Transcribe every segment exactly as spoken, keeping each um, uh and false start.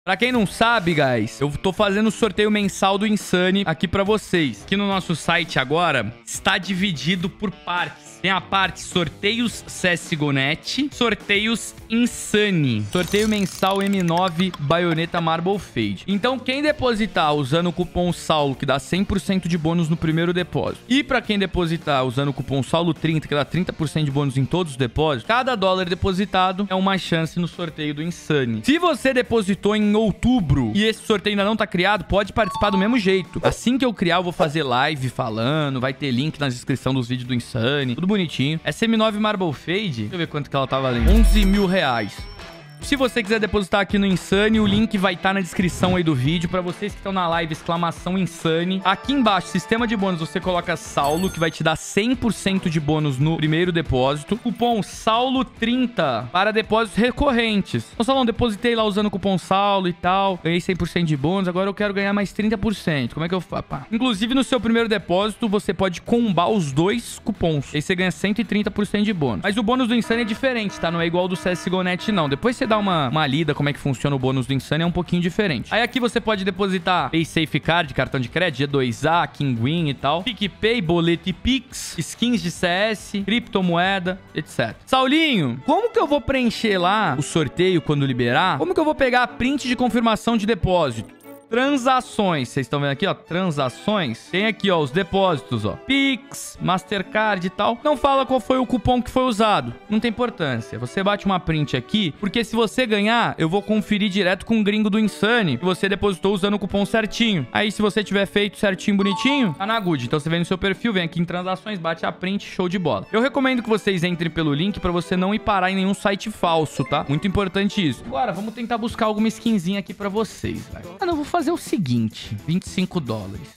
Pra quem não sabe, guys, eu tô fazendo o sorteio mensal do Insane aqui pra vocês. Aqui no nosso site agora, está dividido por partes. Tem a parte sorteios C S G O Net, sorteios Insane, sorteio mensal M nove Baioneta Marble Fade. Então, quem depositar usando o cupom Saulo, que dá cem por cento de bônus no primeiro depósito, e pra quem depositar usando o cupom Saulo trinta, que dá trinta por cento de bônus em todos os depósitos, cada dólar depositado é uma chance no sorteio do Insane. Se você depositou em outubro e esse sorteio ainda não tá criado, pode participar do mesmo jeito. Assim que eu criar, eu vou fazer live falando, vai ter link na descrição dos vídeos do Insane, tudo bonitinho. Essa M nove Marble Fade, deixa eu ver quanto que ela tá valendo. onze mil reais. Se você quiser depositar aqui no Insane, o link vai estar na descrição aí do vídeo. Pra vocês que estão na live, exclamação Insane. Aqui embaixo, sistema de bônus, você coloca Saulo, que vai te dar cem por cento de bônus no primeiro depósito. Cupom Saulo trinta para depósitos recorrentes. Então, Saulão, depositei lá usando o cupom Saulo e tal. Ganhei cem por cento de bônus, agora eu quero ganhar mais trinta por cento. Como é que eu faço? Pá. Inclusive, no seu primeiro depósito, você pode combar os dois cupons. Aí você ganha cento e trinta por cento de bônus. Mas o bônus do Insane é diferente, tá? Não é igual ao do C S G O Net, não. Depois você dá uma, uma lida como é que funciona o bônus do Insane, é um pouquinho diferente. Aí aqui você pode depositar PaySafe Card, cartão de crédito, G dois A, Kinguin e tal, PicPay, boleto e Pix, skins de C S, criptomoeda, etcétera. Saulinho, como que eu vou preencher lá o sorteio quando liberar? Como que eu vou pegar a print de confirmação de depósito? Transações, vocês estão vendo aqui, ó, transações. Tem aqui, ó, os depósitos, ó, Pix, Mastercard e tal. Não fala qual foi o cupom que foi usado. Não tem importância. Você bate uma print aqui, porque se você ganhar, eu vou conferir direto com o gringo do Insane que você depositou usando o cupom certinho. Aí, se você tiver feito certinho, bonitinho, tá na good. Então, você vem no seu perfil, vem aqui em transações, bate a print, show de bola. Eu recomendo que vocês entrem pelo link pra você não ir parar em nenhum site falso, tá? Muito importante isso. Agora, vamos tentar buscar alguma skinzinha aqui pra vocês, velho. Ah, não, vou fazer fazer o seguinte, vinte e cinco dólares.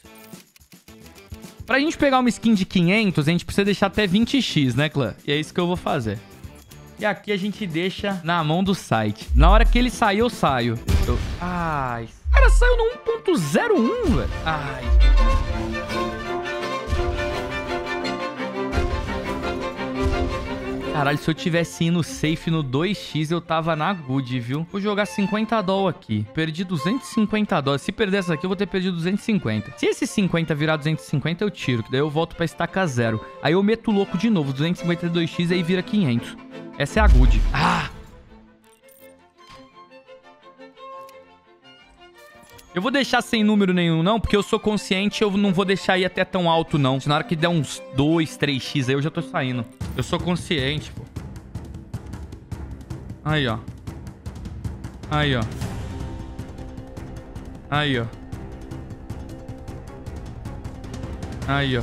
Pra gente pegar uma skin de quinhentos, a gente precisa deixar até vinte x, né, clã? E é isso que eu vou fazer. E aqui a gente deixa na mão do site. Na hora que ele sair, eu saio. Eu... Ai... Cara, saiu no um ponto zero um, velho. Ai... Caralho, se eu tivesse indo safe no dois x, eu tava na good, viu? Vou jogar cinquenta dólares aqui. Perdi duzentos e cinquenta dólares. Se perder essa aqui, eu vou ter perdido duzentos e cinquenta. Se esse cinquenta virar duzentos e cinquenta, eu tiro. Que daí eu volto pra estaca zero. Aí eu meto o louco de novo. duzentos e cinquenta e dois x, aí vira quinhentos. Essa é a good. Ah! Eu vou deixar sem número nenhum, não, porque eu sou consciente, eu não vou deixar ir até tão alto, não. Se na hora que der uns dois, três x aí, eu já tô saindo. Eu sou consciente, pô. Aí, ó. Aí, ó. Aí, ó. Aí, ó.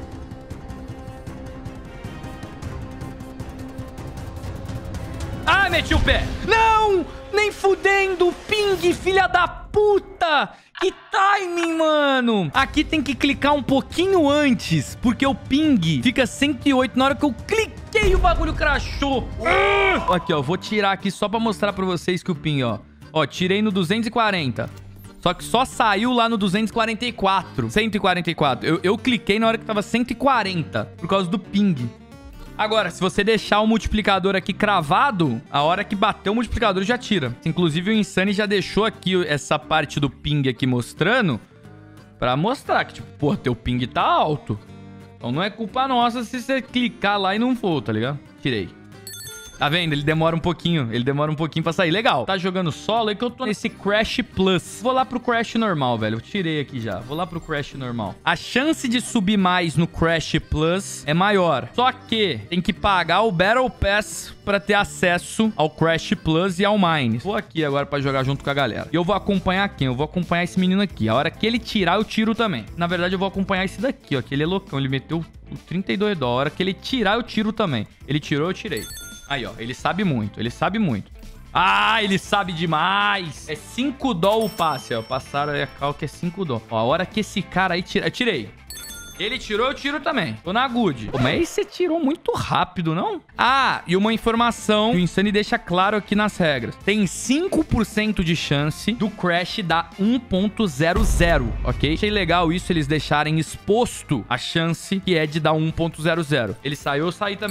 Ah, meti o pé! Não! Nem fudendo! Ping, filha da puta! Que timing, mano! Aqui tem que clicar um pouquinho antes, porque o ping fica cento e oito na hora que eu cliquei, o bagulho crashou. Uh! Aqui, ó, vou tirar aqui só pra mostrar pra vocês que o ping, ó. Ó, tirei no duzentos e quarenta. Só que só saiu lá no duzentos e quarenta e quatro. cento e quarenta e quatro. Eu, eu cliquei na hora que tava cento e quarenta, por causa do ping. Agora, se você deixar o multiplicador aqui cravado, a hora que bater o multiplicador já tira. Inclusive, o Insane já deixou aqui essa parte do ping aqui mostrando pra mostrar que, tipo, pô, teu ping tá alto. Então não é culpa nossa se você clicar lá e não for, tá ligado? Tirei. Tá vendo? Ele demora um pouquinho. Ele demora um pouquinho pra sair. Legal. Tá jogando solo, é que eu tô nesse Crash Plus. Vou lá pro Crash normal, velho. Eu tirei aqui já. Vou lá pro Crash normal. A chance de subir mais no Crash Plus é maior. Só que tem que pagar o Battle Pass pra ter acesso ao Crash Plus e ao Mines. Vou aqui agora pra jogar junto com a galera. E eu vou acompanhar quem? Eu vou acompanhar esse menino aqui. A hora que ele tirar, eu tiro também. Na verdade, eu vou acompanhar esse daqui, ó. Que ele é loucão. Ele meteu trinta e dois dólares. A hora que ele tirar, eu tiro também. Ele tirou, eu tirei. Aí, ó, ele sabe muito, ele sabe muito. Ah, ele sabe demais. É cinco dólares o passe, ó. Passaram aí a cal que é cinco dólares. Ó, a hora que esse cara aí tira... Eu tirei. Ele tirou, eu tiro também. Tô na good. Pô, mas você tirou muito rápido, não? Ah, e uma informação que o Insane deixa claro aqui nas regras. Tem cinco por cento de chance do Crash dar um ponto zero zero, ok? Achei legal isso, eles deixarem exposto a chance que é de dar um ponto zero zero. Ele saiu, eu saí também.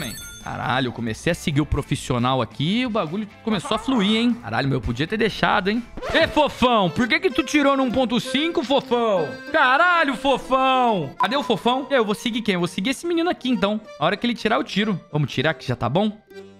Caralho, eu comecei a seguir o profissional aqui e o bagulho começou a fluir, hein? Caralho, meu, eu podia ter deixado, hein? Ê, fofão, por que que tu tirou no um ponto cinco, fofão? Caralho, fofão! Cadê o fofão? Eu vou seguir quem? Eu vou seguir esse menino aqui, então. A hora que ele tirar, eu tiro. Vamos tirar, que já tá bom?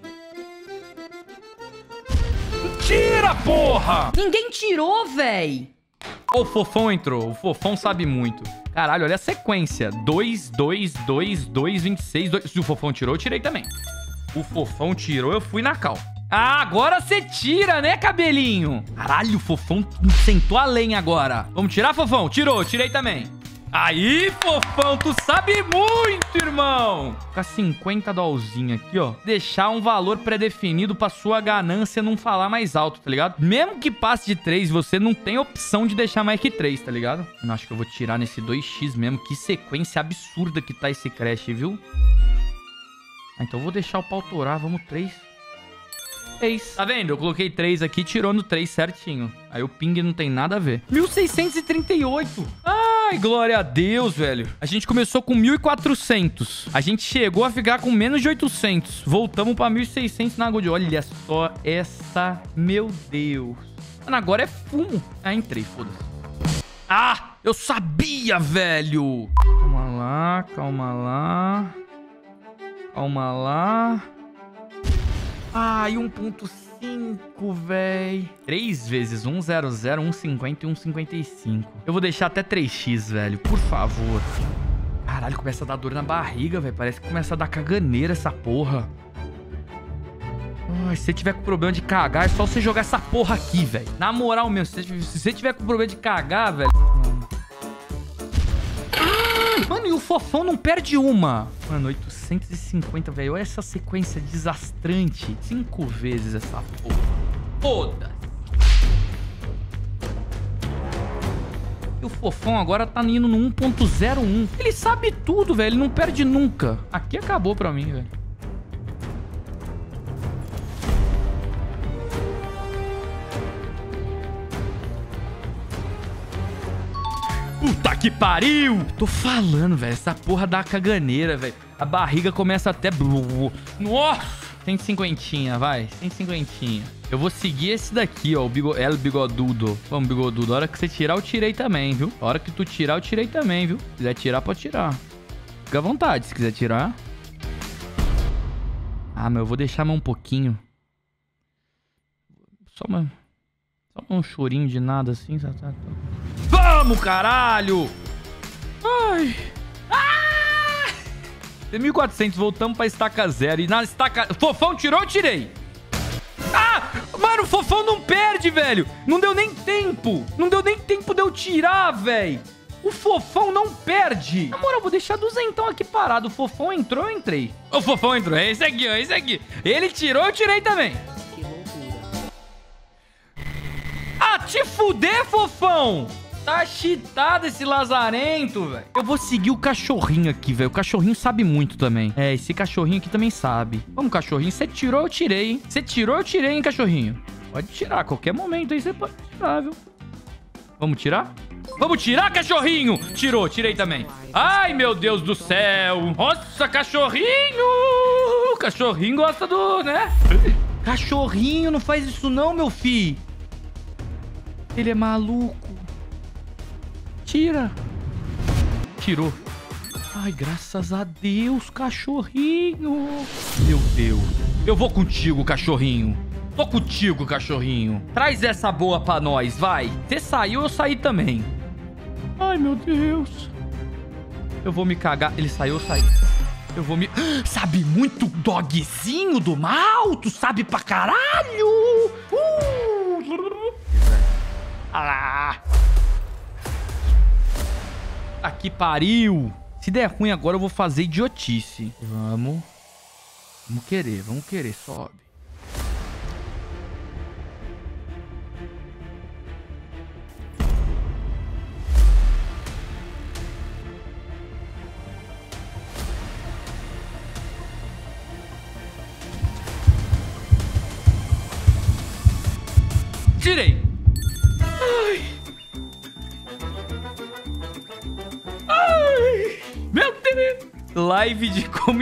Tira, porra! Ninguém tirou, véi! O fofão entrou. O fofão sabe muito. Caralho, olha a sequência. dois, dois, dois, dois, vinte e seis, dois... Se o fofão tirou, eu tirei também. O fofão tirou, eu fui na cal. Ah, agora você tira, né, cabelinho? Caralho, o fofão sentou a lenha agora. Vamos tirar, fofão? Tirou, tirei também. Aí, fofão, tu sabe muito, irmão. Ficar cinquenta dolzinho aqui, ó. Deixar um valor pré-definido pra sua ganância não falar mais alto, tá ligado? Mesmo que passe de três, você não tem opção de deixar mais que três, tá ligado? Eu acho que eu vou tirar nesse dois x mesmo. Que sequência absurda que tá esse Crash, viu? Ah, então eu vou deixar o pau torar. Vamos três. três. Tá vendo? Eu coloquei três aqui, tirou no três certinho. Aí o ping não tem nada a ver. mil seiscentos e trinta e oito. Ai, glória a Deus, velho. A gente começou com mil e quatrocentos. A gente chegou a ficar com menos de oitocentos. Voltamos pra mil e seiscentos na Gold. Olha só essa... Meu Deus. Mano, agora é fumo. Ah, entrei, foda-se. Ah, eu sabia, velho. Calma lá, calma lá. Calma lá. Ai, um ponto cinco, véi. três vezes um, zero, zero, um, cinquenta e um, cinquenta e cinco. Eu vou deixar até três x, velho. Por favor. Caralho, começa a dar dor na barriga, velho. Parece que começa a dar caganeira essa porra. Ai, se você tiver com problema de cagar, é só você jogar essa porra aqui, velho. Na moral mesmo, se você tiver com problema de cagar, velho... Mano, e o fofão não perde uma. Mano, oitocentos e cinquenta, velho. Olha essa sequência desastrante. Cinco vezes essa porra. Foda-se. E o fofão agora tá indo no um ponto zero um. Ele sabe tudo, velho. Ele não perde nunca. Aqui acabou pra mim, velho. Puta que pariu! Tô falando, velho. Essa porra dá caganeira, velho. A barriga começa até... Nossa! cento e cinquenta, vai. cento e cinquenta. Eu vou seguir esse daqui, ó. O bigo... El Bigodudo. Vamos, Bigodudo. A hora que você tirar, eu tirei também, viu? A hora que tu tirar, eu tirei também, viu? Se quiser tirar, pode tirar. Fica à vontade, se quiser tirar. Ah, mas eu vou deixar mais um pouquinho. Só uma... Só um chorinho de nada assim. Tá, tá, tá. Vamos, caralho! Ai! Ah! Tem mil e quatrocentos, voltamos pra estaca zero. E na estaca... Fofão tirou, eu tirei. Ah! Mano, o fofão não perde, velho. Não deu nem tempo. Não deu nem tempo de eu tirar, velho. O fofão não perde. Na moral, vou deixar duzentão aqui parado. O fofão entrou, eu entrei. O fofão entrou. É esse aqui, ó. É esse aqui. Ele tirou, eu tirei também. Que loucura. Ah, te fuder, fofão! Tá cheatado esse lazarento, velho. Eu vou seguir o cachorrinho aqui, velho. O cachorrinho sabe muito também. É, esse cachorrinho aqui também sabe. Vamos, cachorrinho. Você tirou, eu tirei, hein? Você tirou, eu tirei, hein, cachorrinho? Pode tirar. A qualquer momento aí você pode tirar, viu? Vamos tirar? Vamos tirar, cachorrinho! Tirou, tirei também. Ai, meu Deus do céu. Nossa, cachorrinho! O cachorrinho gosta do, né? Cachorrinho, não faz isso não, meu filho. Ele é maluco. Tira. Tirou. Ai, graças a Deus, cachorrinho. Meu Deus. Eu vou contigo, cachorrinho. Tô contigo, cachorrinho. Traz essa boa pra nós, vai. Você saiu, eu saí também. Ai, meu Deus. Eu vou me cagar. Ele saiu, eu saí. Eu vou me... Sabe muito, dogzinho do mal? Tu sabe pra caralho. Uh. Ah. Aqui pariu. Se der ruim agora, eu vou fazer idiotice. Vamos. Vamos querer, vamos querer. Sobe. Tirei. Ai. Ai. Meu Deus. Live de como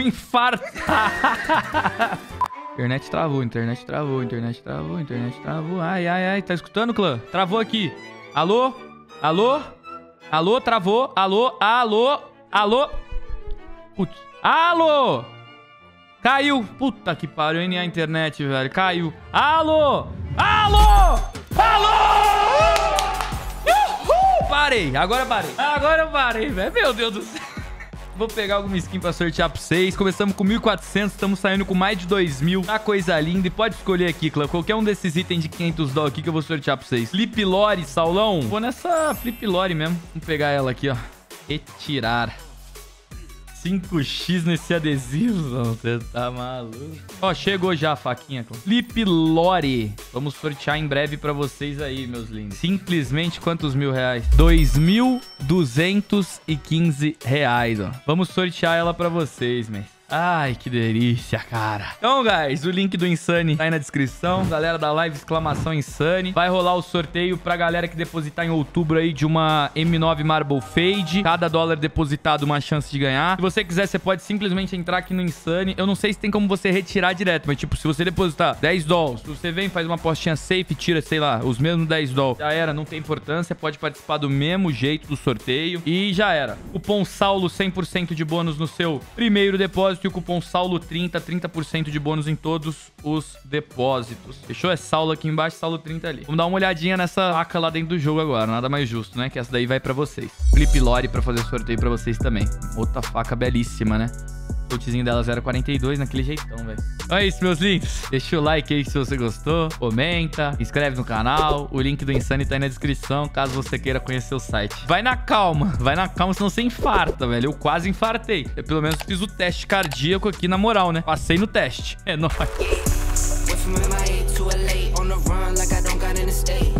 infartar. Internet travou, internet travou, internet travou, internet travou. Ai, ai, ai. Tá escutando, clã? Travou aqui. Alô? Alô? Alô? Travou? Alô? Alô? Alô? Putz. Alô? Caiu. Puta que pariu, hein, a internet, velho. Caiu. Alô? Alô? Alô? Uhul! Parei. Agora parei. Agora eu parei, velho. Meu Deus do céu. Vou pegar alguma skin pra sortear pra vocês. Começamos com mil e quatrocentos, estamos saindo com mais de dois mil. Tá coisa linda. E pode escolher aqui, clã. Qualquer um desses itens de quinhentos dólares aqui que eu vou sortear pra vocês. Flip Lore, Saulão. Vou nessa Flip Lore mesmo. Vamos pegar ela aqui, ó. Retirar. cinco x nesse adesivo. Você tá maluco. Ó, chegou já a faquinha, clã. Flip Lore. Vamos sortear em breve pra vocês aí, meus lindos. Simplesmente quantos mil reais? dois mil duzentos e quinze reais, ó. Vamos sortear ela pra vocês, mas... Ai, que delícia, cara. Então, guys, o link do Insane tá aí na descrição. Galera da live, exclamação Insane. Vai rolar o sorteio pra galera que depositar em outubro aí de uma M nove Marble Fade. Cada dólar depositado, uma chance de ganhar. Se você quiser, você pode simplesmente entrar aqui no Insane. Eu não sei se tem como você retirar direto, mas tipo, se você depositar dez dólares, você vem, faz uma apostinha safe, tira, sei lá, os mesmos dez dólares. Já era, não tem importância. Pode participar do mesmo jeito do sorteio. E já era. Cupom Saulo, cem por cento de bônus no seu primeiro depósito. E o cupom Saulo trinta, trinta por cento de bônus em todos os depósitos. Fechou? É Saulo aqui embaixo, Saulo trinta ali. Vamos dar uma olhadinha nessa faca lá dentro do jogo agora. Nada mais justo, né? Que essa daí vai pra vocês. Flip Lore pra fazer sorteio pra vocês também. Outra faca belíssima, né? O totezinho dela zero vírgula quarenta e dois naquele jeitão, velho. Então é isso, meus links. Deixa o like aí se você gostou. Comenta, inscreve no canal. O link do Insane tá aí na descrição, caso você queira conhecer o site. Vai na calma. Vai na calma, senão você infarta, velho. Eu quase infartei. Eu pelo menos fiz o teste cardíaco aqui na moral, né? Passei no teste. É nóis.